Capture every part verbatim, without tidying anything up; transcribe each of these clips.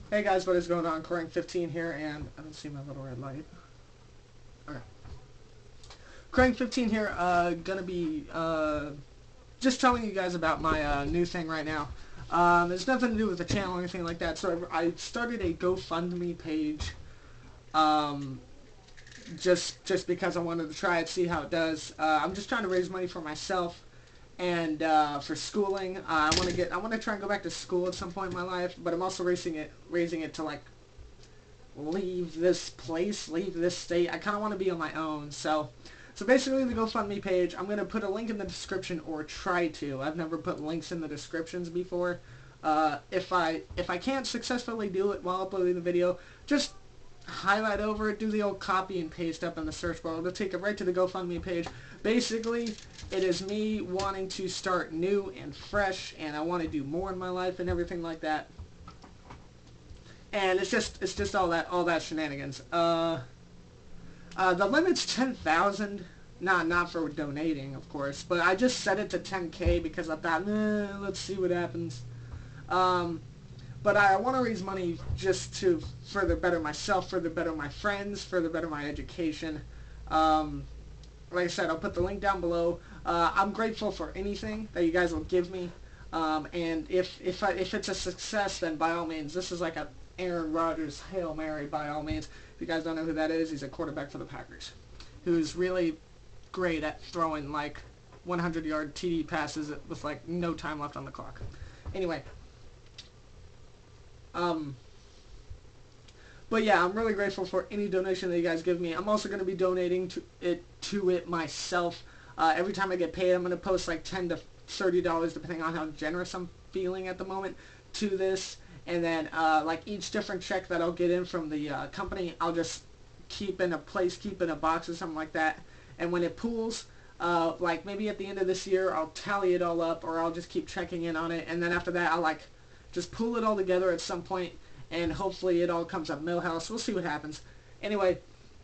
Hey guys, what is going on? Crank fifteen here, and I don't see my little red light. Okay. Crank fifteen here, uh, gonna be, uh, just telling you guys about my, uh, new thing right now. Um, it's nothing to do with the channel or anything like that, so I, I started a GoFundMe page, um, just, just because I wanted to try it, see how it does. Uh, I'm just trying to raise money for myself and uh, for schooling. uh, I want to get I want to try and go back to school at some point in my life, but I'm also raising it raising it to like leave this place, leave this state. I kind of want to be on my own. So so basically the GoFundMe page, I'm going to put a link in the description, or try to. I've never put links in the descriptions before. Uh, if I if I can't successfully do it while uploading the video, just highlight over it, do the old copy and paste up in the search bar. It'll take it right to the GoFundMe page. Basically, it is me wanting to start new and fresh, and I want to do more in my life and everything like that. And it's just it's just all that all that shenanigans. Uh, uh, the limit's ten thousand. Not not for donating, of course, but I just set it to ten K because I thought, eh, let's see what happens. Um, But I want to raise money just to further better myself, further better my friends, further better my education. Um, like I said, I'll put the link down below. Uh, I'm grateful for anything that you guys will give me. Um, and if if I, if it's a success, then by all means, this is like a Aaron Rodgers Hail Mary. By all means, if you guys don't know who that is, he's a quarterback for the Packers, who's really great at throwing like one hundred yard T D passes with like no time left on the clock. Anyway. Um, but yeah, I'm really grateful for any donation that you guys give me. I'm also going to be donating to it to it myself. Uh, every time I get paid, I'm going to post like ten to thirty dollars, depending on how generous I'm feeling at the moment, to this. And then uh, like each different check that I'll get in from the uh, company, I'll just keep in a place, keep in a box or something like that. And when it pools, uh, like maybe at the end of this year, I'll tally it all up, or I'll just keep checking in on it. And then after that, I'll like just pull it all together at some point, and hopefully it all comes up Millhouse. We'll see what happens. Anyway,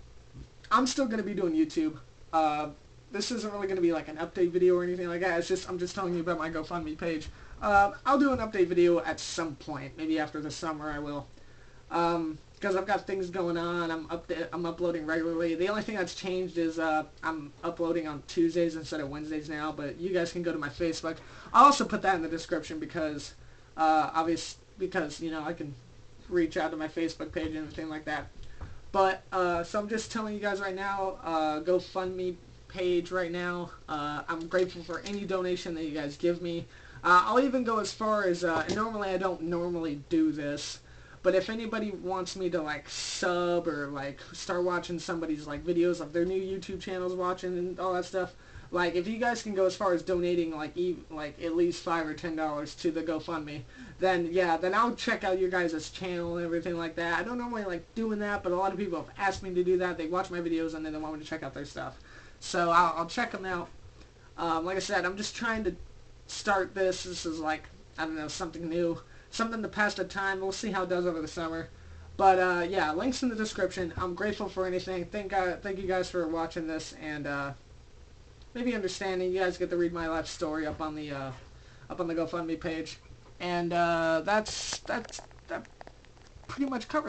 I'm still going to be doing YouTube. Uh, this isn't really going to be like an update video or anything like that. It's just I'm just telling you about my GoFundMe page. Uh, I'll do an update video at some point. Maybe after the summer I will. Um, because I've got things going on. I'm up I'm uploading regularly. The only thing that's changed is uh, I'm uploading on Tuesdays instead of Wednesdays now. But you guys can go to my Facebook. I'll also put that in the description because uh, obvious because you know I can reach out to my Facebook page and everything like that. But uh, so I'm just telling you guys right now. Uh, GoFundMe page right now. Uh, I'm grateful for any donation that you guys give me. Uh, I'll even go as far as uh, normally I don't normally do this. But if anybody wants me to like sub or like start watching somebody's like videos of their new YouTube channels, watching and all that stuff, like if you guys can go as far as donating like e like at least five or ten dollars to the GoFundMe, then yeah, then I'll check out your guys' channel and everything like that. I don't normally like doing that, but a lot of people have asked me to do that. They watch my videos and then they want me to check out their stuff, so I'll, I'll check them out. Um, like I said, I'm just trying to start this. This is like I don't know, something new. Something to pass the time. We'll see how it does over the summer. But, uh, yeah, links in the description. I'm grateful for anything. Thank, uh, thank you guys for watching this and uh, maybe understanding. You guys get to read my life story up on the, uh, up on the GoFundMe page. And uh, that's, that's, that pretty much covers